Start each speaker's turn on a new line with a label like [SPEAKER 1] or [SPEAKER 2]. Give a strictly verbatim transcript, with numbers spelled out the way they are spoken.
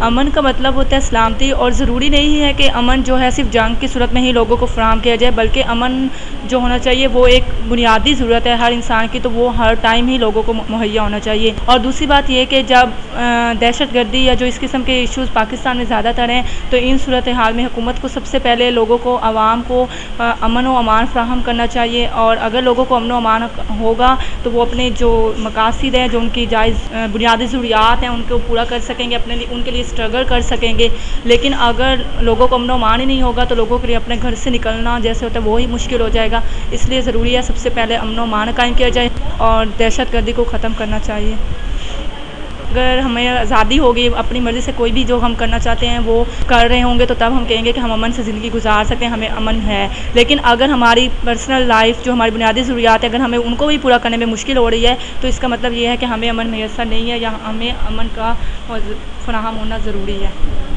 [SPEAKER 1] अमन का मतलब होता है सलामती, और ज़रूरी नहीं है कि अमन जो है सिर्फ जंग की सूरत में ही लोगों को फराहम किया जाए, बल्कि अमन जो होना चाहिए वो एक बुनियादी ज़रूरत है हर इंसान की, तो वो हर टाइम ही लोगों को मुहैया होना चाहिए। और दूसरी बात ये कि जब दहशत गर्दी या जो इस किस्म के इश्यूज़ पाकिस्तान में ज़्यादातर हैं, तो इन सूरत हाल में हुकूमत को सबसे पहले लोगों को, आवाम को अमन व अमान फ्राहम करना चाहिए। और अगर लोगों को अमन व अमान होगा तो वो अपने जो मकासद हैं, जो उनकी जायज़ बुनियादी ज़रूरियात हैं, उनको पूरा कर सकेंगे, अपने लिए उनके लिए स्ट्रगल कर सकेंगे। लेकिन अगर लोगों को अमन व अमान ही नहीं होगा तो लोगों के लिए अपने घर से निकलना जैसे होता है वो ही मुश्किल हो जाएगा। इसलिए ज़रूरी है सबसे पहले अमन व अमान कायम किया जाए और दहशत गर्दी को ख़त्म करना चाहिए। अगर हमें आज़ादी होगी, अपनी मर्ज़ी से कोई भी जो हम करना चाहते हैं वो कर रहे होंगे, तो तब हम कहेंगे कि हम अमन से ज़िंदगी गुजार सकते हैं, हमें अमन है। लेकिन अगर हमारी पर्सनल लाइफ, जो हमारी बुनियादी ज़रूरियात है, अगर हमें उनको भी पूरा करने में मुश्किल हो रही है, तो इसका मतलब ये है कि हमें अमन मैसर नहीं है या हमें अमन का फराहम होना ज़रूरी है।